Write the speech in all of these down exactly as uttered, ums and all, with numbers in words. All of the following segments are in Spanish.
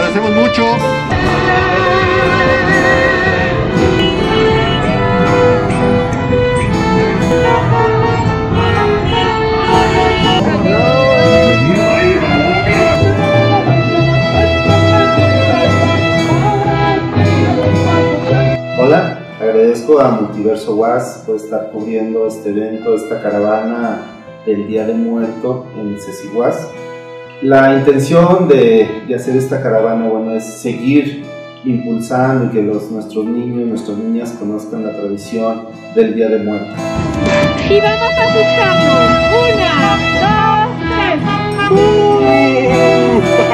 agradecemos mucho. Hola, agradezco a Multiverso UAS por estar cubriendo este evento, esta caravana del Día de Muerto en CECIUAS. La intención de, de hacer esta caravana, bueno, es seguir impulsando y que los, nuestros niños, nuestras niñas conozcan la tradición del Día de Muerto. Y vamos a buscarnos. Una, dos, tres. ¡Uh!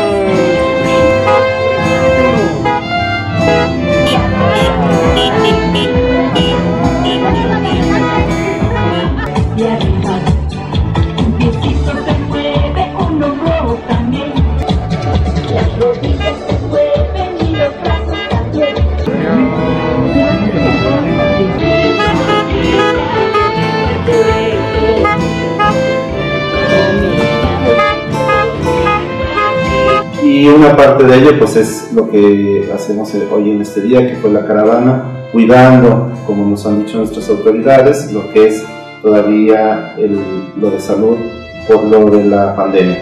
Y una parte de ello pues es lo que hacemos hoy en este día, que fue la caravana, cuidando, como nos han dicho nuestras autoridades, lo que es todavía el, lo de salud por lo de la pandemia.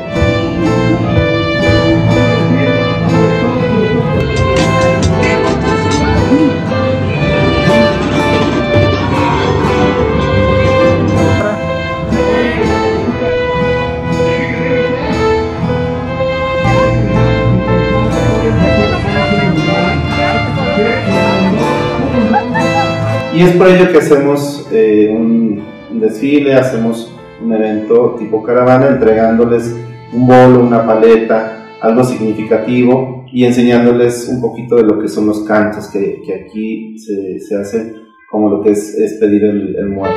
Y es por ello que hacemos eh, un, un desfile, hacemos un evento tipo caravana, entregándoles un bolo, una paleta, algo significativo y enseñándoles un poquito de lo que son los cantos que, que aquí se, se hacen, como lo que es, es pedir el, el muerto.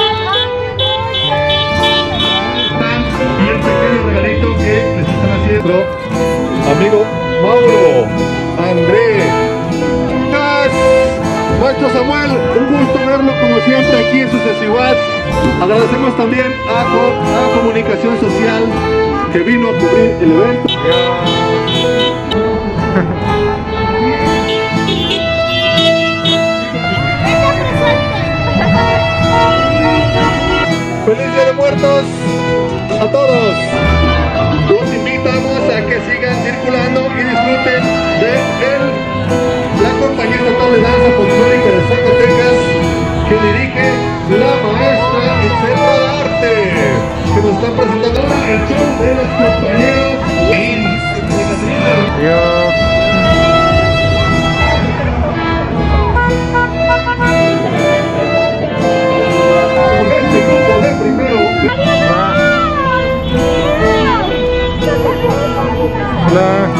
Y el pequeño regalito que les están haciendo amigo Mauro, Andrés, Maestro Samuel, un gusto verlo como siempre aquí en su CECIUAS. Agradecemos también a, a Comunicación Social que vino a cubrir el evento. ¡Feliz Día de Muertos a todos! Los invitamos a que sigan circulando y disfruten de el, la compañía estatal de danza folclórica de Zacatecas, que dirige la maestra Iselda Arte, que nos está presentando el show de los compañeros Wins. Adiós. Con este grupo de primero. Hola.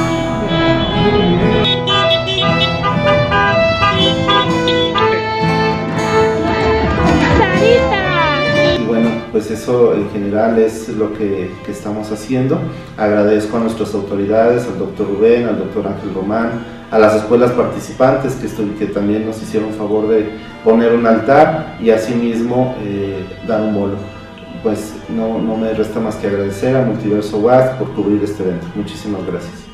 Pues eso en general es lo que, que estamos haciendo. Agradezco a nuestras autoridades, al doctor Rubén, al doctor Ángel Román, a las escuelas participantes que, estoy, que también nos hicieron favor de poner un altar y asimismo eh, dar un bolo. Pues no, no me resta más que agradecer a Multiverso UAS por cubrir este evento. Muchísimas gracias.